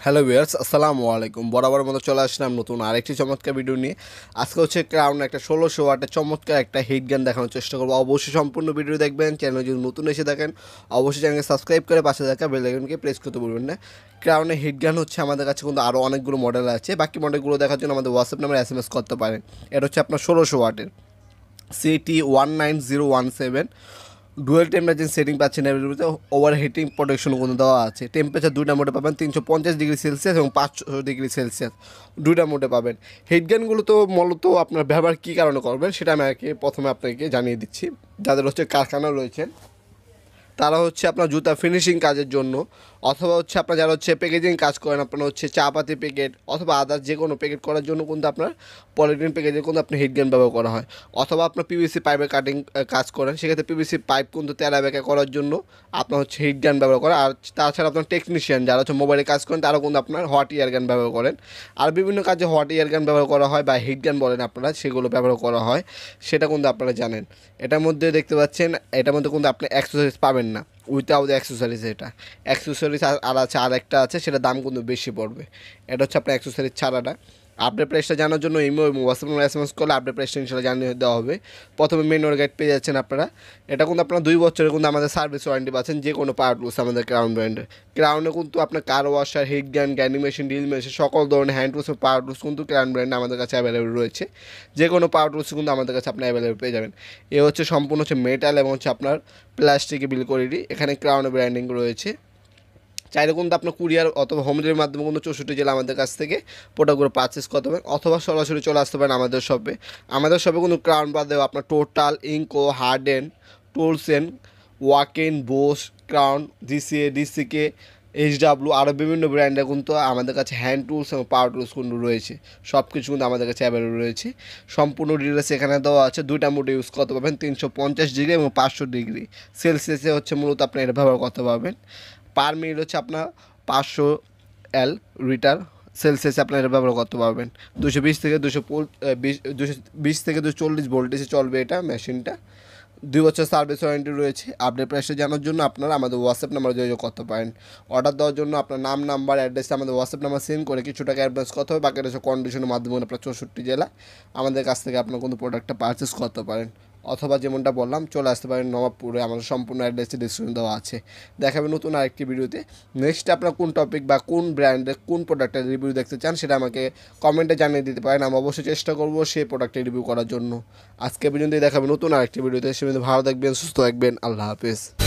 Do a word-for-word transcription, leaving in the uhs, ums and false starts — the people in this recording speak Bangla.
হ্যালো ভিউয়ার্স, আসসালামু আলাইকুম। বরাবর মতো চলে আসলাম নতুন আরেকটি চমৎকার ভিডিও নিয়ে। আজকে হচ্ছে ক্রাউন একটা ষোলোশো ওয়াটের চমৎকার একটা হিট গান দেখানোর চেষ্টা করবো। অবশ্যই সম্পূর্ণ ভিডিও দেখবেন। চ্যানেল যদি নতুন এসে দেখেন অবশ্যই চ্যানেলকে সাবস্ক্রাইব করে পাশে থাকা বেল আইকনকে প্রেস করতে ভুলবেন না। ক্রাউনের হিট গান হচ্ছে আমাদের কাছে কিন্তু আরও অনেকগুলো মডেল আছে। বাকি মডেলগুলো দেখার জন্য আমাদের হোয়াটসঅ্যাপ নাম্বারে এস এম এস করতে পারেন। এটা হচ্ছে আপনার ষোলোশো ওয়াটের CT one nine zero one seven dual temperature setting পাচ্ছেন। এর ভিতরে ওভার হিটিং প্রোটেকশনও কিন্তু দেওয়া আছে। টেম্পারেচার দুইটা মোডে পাবেন, তিনশো পঞ্চাশ ডিগ্রি সেলসিয়াস এবং পাঁচশো ডিগ্রি সেলসিয়াস দুইটা মোডে পাবেন। হিট গানগুলো তো মূলত আপনার ব্যবহার কী কারণে করবেন সেটা আমি আগে প্রথমে আপনাকে জানিয়ে দিচ্ছি। যাদের হচ্ছে কারখানা রয়েছেন তারা হচ্ছে আপনার জুতা ফিনিশিং কাজের জন্য, অথবা হচ্ছে আপনার যারা হচ্ছে প্যাকেজিং কাজ করেন, আপনার হচ্ছে চা পাতি প্যাকেট অথবা আদার যে কোনো প্যাকেট করার জন্য কিন্তু আপনার পলিথিন প্যাকেজের কিন্তু আপনার হিট গান ব্যবহার করা হয়। অথবা আপনার পিভিসি পাইপের কাটিং কাজ করেন, সেক্ষেত্রে পিভিসি পাইপ কিন্তু তেরা বেঁকা করার জন্য আপনার হচ্ছে হিট গান ব্যবহার করা। আর তাছাড়া আপনার টেকনিশিয়ান যারা হচ্ছে মোবাইলে কাজ করেন তারাও কিন্তু আপনার হট ইয়ার গান ব্যবহার করেন। আর বিভিন্ন কাজে হট ইয়ার গান ব্যবহার করা হয় বা হিট গান বলেন আপনারা, সেগুলো ব্যবহার করা হয়, সেটা কিন্তু আপনারা জানেন। এটার মধ্যে দেখতে পাচ্ছেন, এটার মধ্যে কিন্তু আপনি অ্যাক্সেসরিজ পাবেন না, উইথাউট অ্যাক্সেসরিজ। এটা অ্যাক্সেসরিজ আর আছে, আর একটা আছে, সেটা দাম কিন্তু বেশি পড়বে। এটা হচ্ছে আপনার অ্যাক্সেসরিজ ছাড়াটা। আপডেট প্রাইসটা জানার জন্য ইমো এবং হোয়াটসঅ্যাপ এস এম এস করলে আপডেট প্রাইসটা ইনশাল্লাহ জানিয়ে দেওয়া হবে। প্রথমে মেন ওয়ার গাইড পেয়ে যাচ্ছেন আপনারা। এটা কিন্তু আপনার দুই বছরের কিন্তু আমাদের সার্ভিস ওয়ারেন্টি পাচ্ছেন যে কোনো পাওয়ার টুলস আমাদের ক্রাউন ব্র্যান্ডের। ক্রাউনে কিন্তু আপনার কার ওয়াশার, হিট গান, গ্যান্ডিং মেশিন, ড্রিল মেশিন, সকল ধরনের হ্যান্ড টুলস ও পাওয়ার টুলস কিন্তু ক্রাউন ব্র্যান্ডে আমাদের কাছে অ্যাভেলেবেল রয়েছে। যে কোনো পাওয়ার টুলস কিন্তু আমাদের কাছে আপনি অ্যাভেলেবেল পেয়ে যাবেন। এ হচ্ছে সম্পূর্ণ হচ্ছে মেটাল এবং হচ্ছে আপনার প্লাস্টিকে বিল কোয়ালিটি। এখানে ক্রাউনের ব্র্যান্ডিং রয়েছে। চাইলে কিন্তু আপনার কুরিয়ার অথবা হোম ডেলিভারির মাধ্যমে কিন্তু চৌষট্টি জেলা আমাদের কাছ থেকে প্রোডাক্টগুলো পারচেস করতে পারেন, অথবা সরাসরি চলে আসতে পারেন আমাদের শপে। আমাদের শপে কিন্তু ক্রাউন বাদেও আপনার Total, Ingco, Harden, Tolsen, Wokin, Bosch, Crown, GCA, DCK, HW আরও বিভিন্ন ব্র্যান্ডের কিন্তু আমাদের কাছে হ্যান্ড টুলস এবং পাওয়ার টুলস কিন্তু রয়েছে। সব কিছু কিন্তু আমাদের কাছে অ্যাভেলেবল রয়েছে। সম্পূর্ণ ডিটেলস এখানে দেওয়া আছে। দুইটা মোডে ইউজ করতে পারবেন, তিনশো পঞ্চাশ ডিগ্রি এবং পাঁচশো ডিগ্রি সেলসিয়াসে হচ্ছে মূলত আপনি এটা ব্যবহার করতে পারবেন। পার মিনিট হচ্ছে আপনার পাঁচশো এল লিটার সেলসিয়াসে আপনার এটা ব্যবহার করতে পারবেন। দুশো বিশ থেকে দুশো বিশ দুশো বিশ থেকে দুশো চল্লিশ ভোল্টেজে চলবে এটা মেশিনটা। দুই বছর সার্ভিস ওয়ারেন্টি রয়েছে। আপডেট প্রাইসটা জানার জন্য আপনারা আমাদের হোয়াটসঅ্যাপ নাম্বারে যোগাযোগ করতে পারেন। অর্ডার দেওয়ার জন্য আপনার নাম, নাম্বার, অ্যাড্রেসে আমাদের হোয়াটসঅ্যাপ নাম্বার সেন্ড করে কিছু টাকা অ্যাডভান্স করতে হবে। বাকিটা হচ্ছে কন্ডিশনের মাধ্যমে আপনার চৌষট্টি জেলা আমাদের কাছ থেকে আপনার কোনো প্রোডাক্টটা পারচেস করতে পারেন। অথবা যেমনটা বললাম, চলে আসতে পারেন নবাবপুরে। আমাদের সম্পূর্ণ অ্যাড্রেসে ডিসক্রিপশন দেওয়া আছে। দেখাবে নতুন আরেকটি ভিডিওতে। নেক্সট আপনার কোন টপিক বা কোন ব্র্যান্ডের কোন প্রোডাক্টের রিভিউ দেখতে চান সেটা আমাকে কমেন্টে জানিয়ে দিতে পারেন। আমি অবশ্যই চেষ্টা করবো সেই প্রোডাক্টের রিভিউ করার জন্য। আজকে পর্যন্তই দেখাবে নতুন আরেকটি ভিডিওতে। সে ভালো থাকবেন, সুস্থ থাকবেন। আল্লাহ হাফেজ।